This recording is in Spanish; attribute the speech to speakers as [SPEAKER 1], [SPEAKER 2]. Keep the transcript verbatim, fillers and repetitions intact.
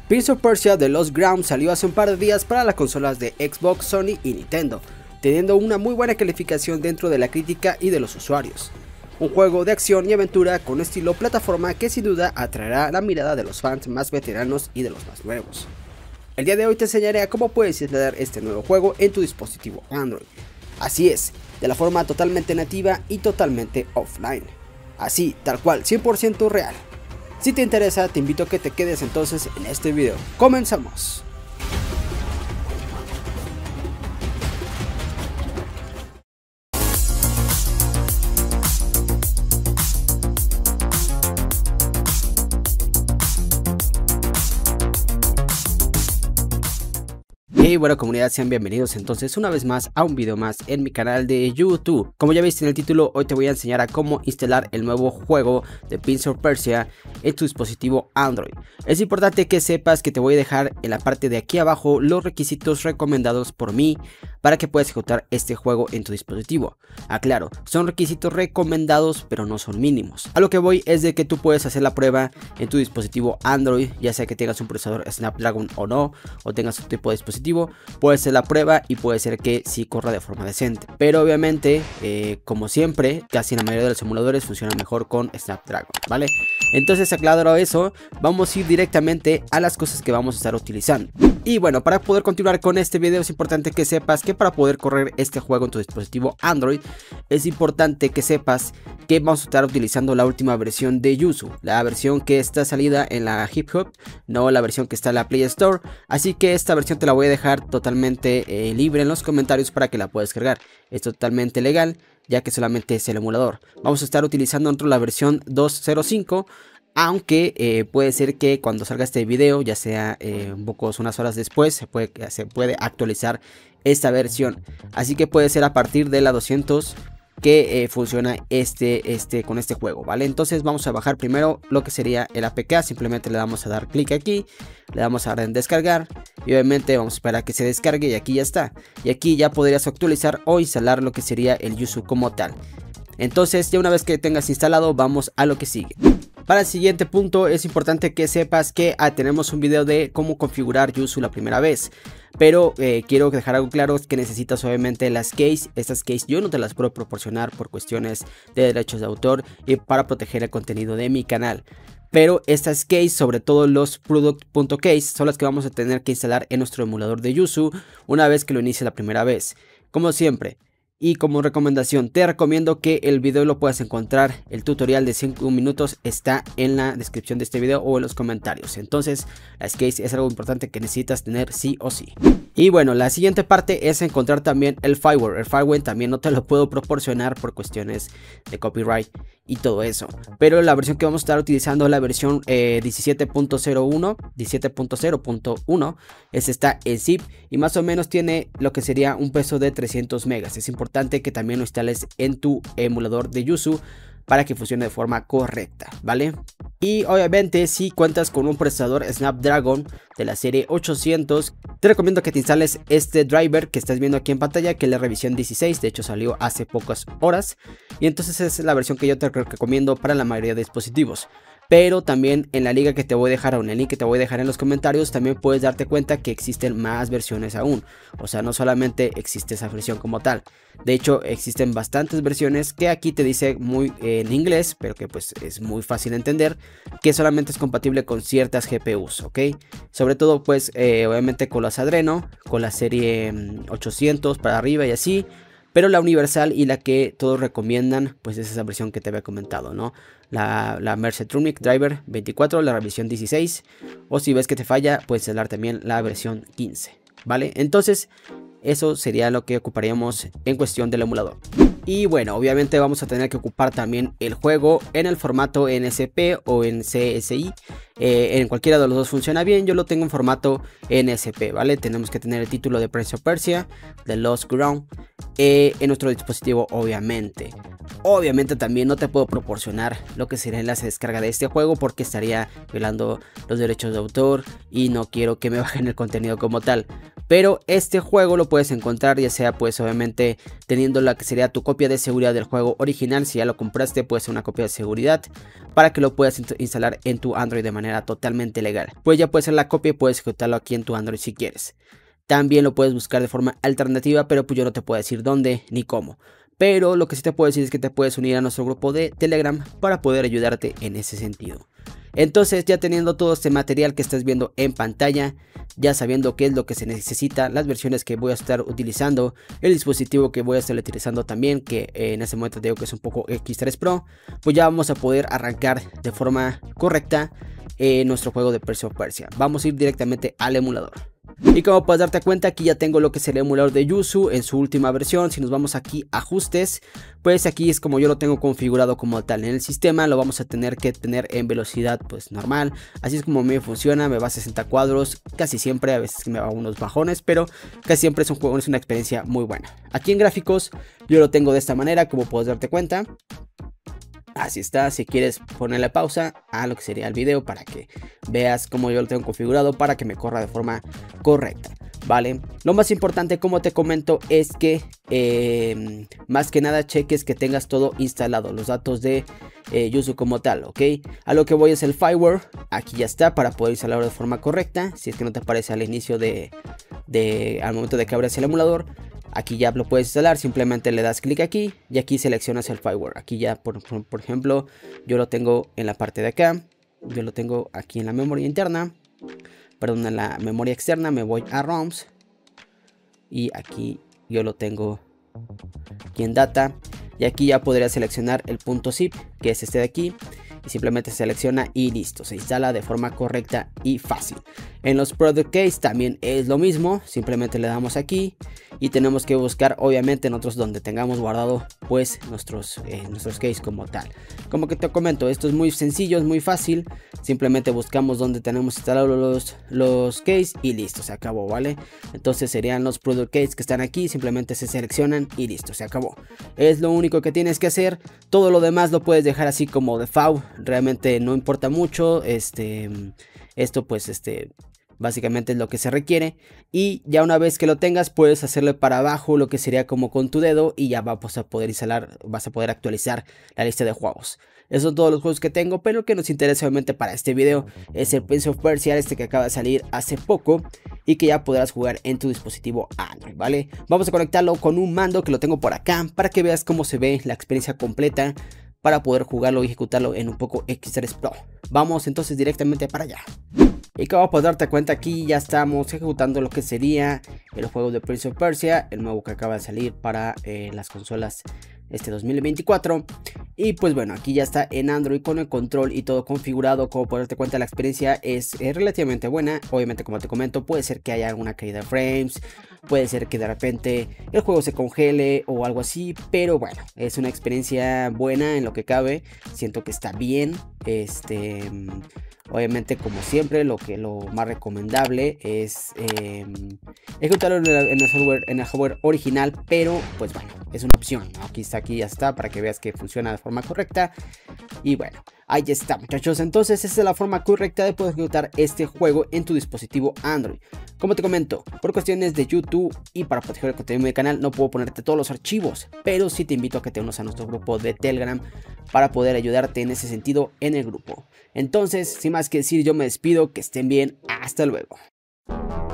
[SPEAKER 1] Prince of Persia: The Lost Ground salió hace un par de días para las consolas de Xbox, Sony y Nintendo, teniendo una muy buena calificación dentro de la crítica y de los usuarios. Un juego de acción y aventura con estilo plataforma que sin duda atraerá la mirada de los fans más veteranos y de los más nuevos. El día de hoy te enseñaré a cómo puedes instalar este nuevo juego en tu dispositivo Android. Así es, de la forma totalmente nativa y totalmente offline. Así, tal cual, cien por ciento real. Si te interesa, te invito a que te quedes entonces en este video. ¡Comenzamos! Hey, bueno comunidad, sean bienvenidos entonces una vez más a un video más en mi canal de YouTube. Como ya viste en el título, hoy te voy a enseñar a cómo instalar el nuevo juego de Prince of Persia en tu dispositivo Android. Es importante que sepas que te voy a dejar en la parte de aquí abajo los requisitos recomendados por mí para que puedas ejecutar este juego en tu dispositivo. Aclaro, son requisitos recomendados pero no son mínimos. A lo que voy es de que tú puedes hacer la prueba en tu dispositivo Android, ya sea que tengas un procesador Snapdragon o no, o tengas otro tipo de dispositivo. Puede ser la prueba y puede ser que sí corra de forma decente, pero obviamente eh, como siempre casi la mayoría de los emuladores funcionan mejor con Snapdragon, ¿vale? Entonces, aclarado eso, vamos a ir directamente a las cosas que vamos a estar utilizando. Y bueno, para poder continuar con este video es importante que sepas que para poder correr este juego en tu dispositivo Android es importante que sepas que vamos a estar utilizando la última versión de Yuzu, la versión que está salida en la Hip Hop, no la versión que está en la Play Store. Así que esta versión te la voy a dejar totalmente eh, libre en los comentarios para que la puedas cargar. Es totalmente legal, ya que solamente es el emulador. Vamos a estar utilizando dentro la versión dos punto cero punto cinco, aunque eh, puede ser que cuando salga este video, ya sea eh, un poco unas horas después, se puede, se puede actualizar esta versión. Así que puede ser a partir de la doscientos que eh, funciona este, este con este juego, ¿vale? Entonces vamos a bajar primero lo que sería el A P K. Simplemente le damos a dar clic aquí, le damos a dar en descargar y obviamente vamos a esperar a que se descargue y aquí ya está. Y aquí ya podrías actualizar o instalar lo que sería el Yuzu como tal. Entonces, ya una vez que tengas instalado, vamos a lo que sigue. Para el siguiente punto es importante que sepas que ah, tenemos un video de cómo configurar Yuzu la primera vez. Pero eh, quiero dejar algo claro, es que necesitas obviamente las keys. Estas keys yo no te las puedo proporcionar por cuestiones de derechos de autor y para proteger el contenido de mi canal. Pero estas keys, sobre todo los product.keys, son las que vamos a tener que instalar en nuestro emulador de Yuzu una vez que lo inicie la primera vez. Como siempre, y como recomendación, te recomiendo que el video lo puedas encontrar, el tutorial de cinco minutos está en la descripción de este video o en los comentarios. Entonces, las keys es algo importante que necesitas tener sí o sí. Y bueno, la siguiente parte es encontrar también el fireware. El fireware también no te lo puedo proporcionar por cuestiones de copyright y todo eso. Pero la versión que vamos a estar utilizando es la versión eh, diecisiete punto cero uno, diecisiete punto cero punto uno. Es está en zip y más o menos tiene lo que sería un peso de trescientos megas. Es importante que también lo instales en tu emulador de Yuzu para que funcione de forma correcta, ¿vale? Y obviamente si cuentas con un procesador Snapdragon de la serie ochocientos, te recomiendo que te instales este driver que estás viendo aquí en pantalla, que es la revisión dieciséis, de hecho salió hace pocas horas. Y entonces es la versión que yo te recomiendo para la mayoría de dispositivos. Pero también en la liga que te voy a dejar o en el link que te voy a dejar en los comentarios también puedes darte cuenta que existen más versiones aún. O sea, no solamente existe esa versión como tal. De hecho, existen bastantes versiones que aquí te dice muy eh, en inglés, pero que pues es muy fácil de entender, que solamente es compatible con ciertas G P Us, ¿ok? Sobre todo pues eh, obviamente con las Adreno, con la serie ochocientos para arriba y así. Pero la universal y la que todos recomiendan, pues es esa versión que te había comentado, ¿no? La, la Mercetronic Driver veinticuatro, la revisión dieciséis. O si ves que te falla, puedes instalar también la versión quince, ¿vale? Entonces, eso sería lo que ocuparíamos en cuestión del emulador. Y bueno, obviamente vamos a tener que ocupar también el juego en el formato N S P o en C S I. Eh, en cualquiera de los dos funciona bien. Yo lo tengo en formato N S P, ¿vale? Tenemos que tener el título de Prince of Persia, The Lost Ground, eh, en nuestro dispositivo, obviamente. Obviamente también no te puedo proporcionar lo que sería el enlace de descarga de este juego porque estaría violando los derechos de autor y no quiero que me bajen el contenido como tal. Pero este juego lo puedes encontrar ya sea pues obviamente teniendo la que sería tu copia de seguridad del juego original. Si ya lo compraste, puede ser una copia de seguridad para que lo puedas instalar en tu Android de manera totalmente legal. Pues ya puede ser la copia y puedes ejecutarlo aquí en tu Android si quieres. También lo puedes buscar de forma alternativa, pero pues yo no te puedo decir dónde ni cómo. Pero lo que sí te puedo decir es que te puedes unir a nuestro grupo de Telegram para poder ayudarte en ese sentido. Entonces, ya teniendo todo este material que estás viendo en pantalla, ya sabiendo qué es lo que se necesita, las versiones que voy a estar utilizando, el dispositivo que voy a estar utilizando también, que eh, en este momento te digo que es un poco X tres Pro, pues ya vamos a poder arrancar de forma correcta eh, nuestro juego de Prince of Persia. Vamos a ir directamente al emulador. Y como puedes darte cuenta, aquí ya tengo lo que es el emulador de Yuzu en su última versión. Si nos vamos aquí a ajustes, pues aquí es como yo lo tengo configurado como tal en el sistema. Lo vamos a tener que tener en velocidad pues normal. Así es como me funciona, me va a sesenta cuadros casi siempre, a veces me va a unos bajones, pero casi siempre es un juego, es una experiencia muy buena. Aquí en gráficos yo lo tengo de esta manera, como puedes darte cuenta. Así está. Si quieres ponerle pausa a lo que sería el video para que veas cómo yo lo tengo configurado para que me corra de forma correcta, ¿vale? Lo más importante, como te comento, es que eh, más que nada cheques que tengas todo instalado, los datos de eh, Yuzu como tal, ¿ok? A lo que voy es el fireware. Aquí ya está para poder instalarlo de forma correcta. Si es que no te aparece al inicio de, de al momento de que abres el emulador, aquí ya lo puedes instalar, simplemente le das clic aquí y aquí seleccionas el fireware. Aquí ya, por, por, por ejemplo, yo lo tengo en la parte de acá, yo lo tengo aquí en la memoria interna, perdón, en la memoria externa. Me voy a ROMs y aquí yo lo tengo aquí en data y aquí ya podría seleccionar el punto zip, que es este de aquí. Y simplemente se selecciona y listo, se instala de forma correcta y fácil. En los product case también es lo mismo, simplemente le damos aquí y tenemos que buscar obviamente en otros donde tengamos guardado pues nuestros, eh, nuestros case como tal. Como que te comento, esto es muy sencillo, es muy fácil, simplemente buscamos donde tenemos instalados los, los case y listo, se acabó, ¿vale? Entonces serían los product case que están aquí, simplemente se seleccionan y listo, se acabó. Es lo único que tienes que hacer, todo lo demás lo puedes dejar así como default. Realmente no importa mucho, este, esto pues este, básicamente es lo que se requiere. Y ya una vez que lo tengas puedes hacerle para abajo lo que sería como con tu dedo y ya vas a poder instalar, vas a poder actualizar la lista de juegos. Esos son todos los juegos que tengo, pero lo que nos interesa obviamente para este video es el Prince of Persia, este que acaba de salir hace poco y que ya podrás jugar en tu dispositivo Android, ¿vale? Vamos a conectarlo con un mando que lo tengo por acá para que veas cómo se ve la experiencia completa, para poder jugarlo y ejecutarlo en un poco X tres Pro. Vamos entonces directamente para allá. Y como puedes darte cuenta, aquí ya estamos ejecutando lo que sería el juego de Prince of Persia, el nuevo que acaba de salir para eh, las consolas este dos mil veinticuatro. Y pues bueno, aquí ya está en Android con el control y todo configurado. Como puedes darte cuenta, la experiencia es, es relativamente buena. Obviamente, como te comento, puede ser que haya alguna caída de frames, puede ser que de repente el juego se congele o algo así, pero bueno, es una experiencia buena en lo que cabe. Siento que está bien. Este, obviamente, como siempre, lo que lo más recomendable es eh, ejecutarlo en el, en el software, en el hardware original, pero pues bueno, es una opción, ¿no? Aquí está, aquí ya está, para que veas que funciona de forma correcta. Y bueno, ahí está, muchachos. Entonces esa es la forma correcta de poder ejecutar este juego en tu dispositivo Android. Como te comento, por cuestiones de YouTube y para proteger el contenido de mi canal no puedo ponerte todos los archivos, pero sí te invito a que te unas a nuestro grupo de Telegram para poder ayudarte en ese sentido en el grupo. Entonces, sin más que decir, yo me despido, que estén bien, hasta luego.